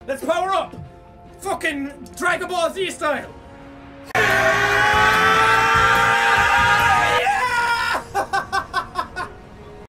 Let's power up! Fucking Dragon Ball Z style!